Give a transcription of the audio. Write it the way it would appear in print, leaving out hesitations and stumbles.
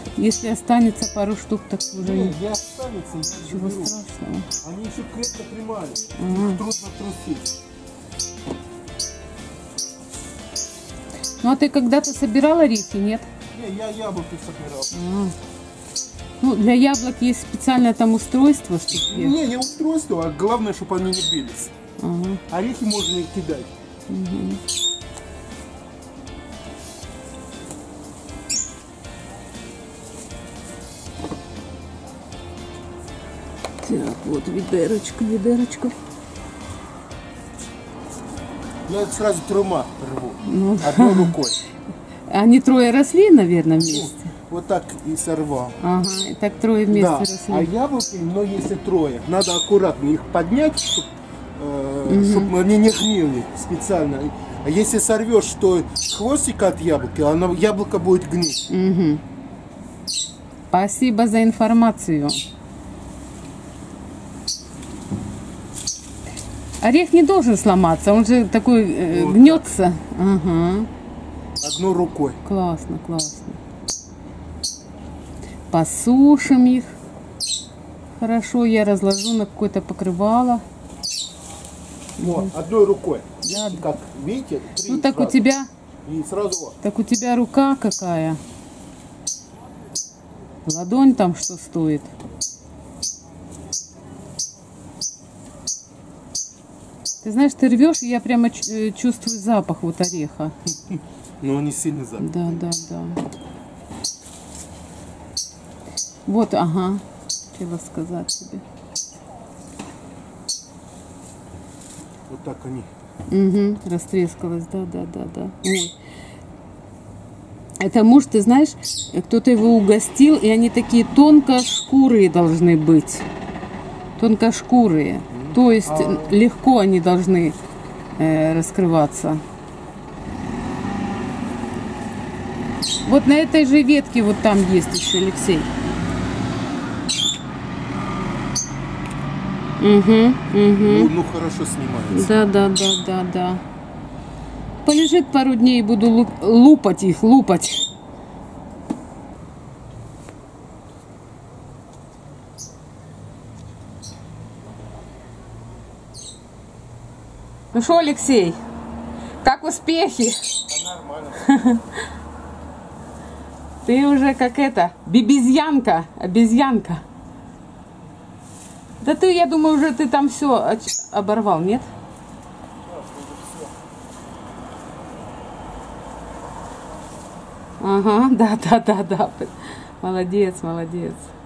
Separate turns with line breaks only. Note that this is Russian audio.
если останется пару штук, так уже
Не останется,
ничего страшного.
Они еще крепко примали. Их трудно трусить.
Ну а ты когда-то собирал орехи, нет?
Не, я яблоки собирал.
Ну, для яблок есть специальное там устройство, чтобы...
Не устройство, а главное, чтобы они не бились. Орехи можно и кидать.
Так, вот ведерочку.
Я сразу трума рву.
Ну,
одной рукой.
они трое росли, наверное, вместе?
Вот так и сорвал.
Ага, и так трое вместе
Да,
росли.
а яблоки, но если трое, надо аккуратно их поднять, чтобы они не гнили специально. А если сорвешь, то хвостик от яблоки, яблоко будет гнить.
Спасибо за информацию. Орех не должен сломаться, он же такой
Вот
гнется.
Одной рукой.
Классно. Посушим их. Хорошо, я разложу на какое-то покрывало.
Вот, одной рукой.
Да.
Как, видите?
Ну так
сразу.
у тебя...
И сразу.
Так у тебя рука какая? Ладонь там что стоит? Ты знаешь, ты рвешь, и я прямо чувствую запах вот ореха.
Но он не сильно запах.
Да. Вот, ага. Хотела сказать тебе.
Вот так они.
Растрескалась, да. Ой. Это муж, ты знаешь, кто-то его угостил, и они такие тонкошкурые должны быть. Тонкошкурые. То есть легко они должны раскрываться. Вот на этой же ветке вот там есть еще, Алексей.
Ну хорошо снимается.
Да. Полежит пару дней и буду лупать их. Ну что, Алексей, как успехи?
Да, нормально.
Ты уже как обезьянка. Да ты, я думаю, уже ты там все оборвал, нет? Ага, да. Молодец.